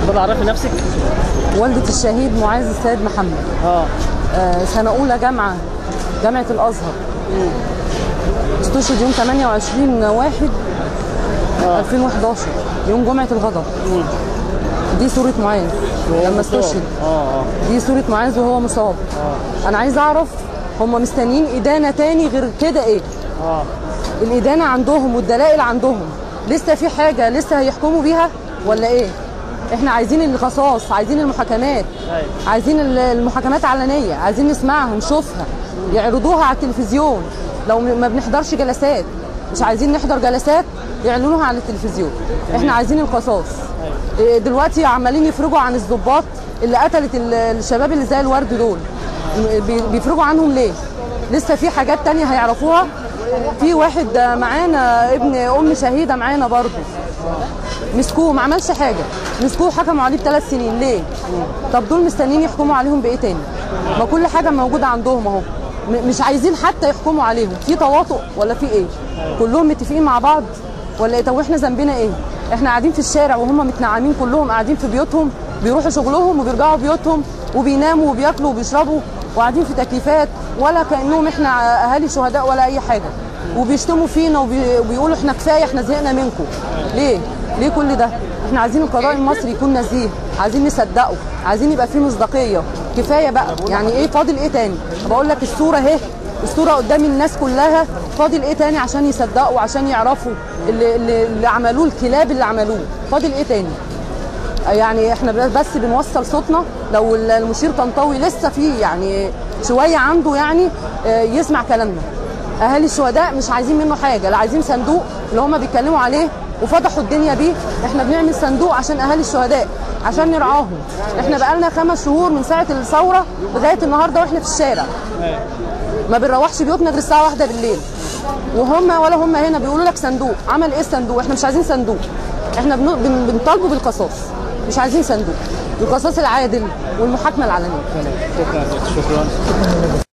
اتفضل عرفي نفسك. والدة الشهيد معاذ السيد محمد. سنة أولى جامعة الأزهر. استشهد يوم 28/1/2011 يوم جمعة الغضب. دي صورة معاذ لما استشهد. دي صورة معاذ وهو مصاب. أنا عايزة أعرف هم مستنيين إدانة تاني غير كده إيه؟ الإدانة عندهم والدلائل عندهم، لسه في حاجة لسه هيحكموا بيها ولا إيه؟ إحنا عايزين القصاص، عايزين المحاكمات، عايزين المحاكمات علنية، عايزين نسمعها نشوفها، يعرضوها على التلفزيون. لو ما بنحضرش جلسات، مش عايزين نحضر جلسات، يعلنوها على التلفزيون. إحنا عايزين القصاص. دلوقتي عمالين يفرجوا عن الضباط اللي قتلت الشباب اللي زي الورد دول. بيفرجوا عنهم ليه؟ لسه في حاجات تانية هيعرفوها. في واحد معانا ابن ام شهيده معانا برضه، مسكوه ما عملش حاجه، مسكوه وحكموا عليه ب3 سنين. ليه؟ طب دول مستنيين يحكموا عليهم بايه تاني؟ ما كل حاجه موجوده عندهم اهو. مش عايزين حتى يحكموا عليهم. في تواطؤ ولا في ايه؟ كلهم متفقين مع بعض ولا ايه؟ طب واحنا ذنبنا ايه؟ احنا قاعدين في الشارع وهم متنعمين، كلهم قاعدين في بيوتهم، بيروحوا شغلهم وبيرجعوا بيوتهم وبيناموا وبياكلوا وبيشربوا وقاعدين في تكييفات، ولا كانهم احنا اهالي شهداء ولا اي حاجه. وبيشتموا فينا وبيقولوا احنا كفايه، احنا زهقنا منكم. ليه كل ده؟ احنا عايزين القضاء المصري يكون نزيه، عايزين نصدقه، عايزين يبقى فيه مصداقيه. كفايه بقى، يعني ايه فاضل ايه تاني؟ بقول لك الصوره اهي، الصوره قدام الناس كلها، فاضل ايه تاني عشان يصدقوا وعشان يعرفوا اللي عملوه، الكلاب اللي عملوه؟ فاضل ايه تاني؟ يعني احنا بس بنوصل صوتنا. لو المشير طنطاوي لسه فيه يعني شويه عنده يعني يسمع كلامنا. اهالي الشهداء مش عايزين منه حاجه، لا عايزين صندوق اللي هم بيتكلموا عليه وفضحوا الدنيا بيه. احنا بنعمل صندوق عشان اهالي الشهداء، عشان نرعاهم. احنا بقالنا 5 شهور من ساعه الثوره لغايه النهارده واحنا في الشارع، ما بنروحش بيوتنا غير الساعه 1 بالليل. ولا هم هنا بيقولوا لك صندوق. عمل ايه الصندوق؟ احنا مش عايزين صندوق، احنا بنطالبه بالقصاص، مش عايزين صندوق. القصاص العادل والمحاكمه العلنيه. شكرا.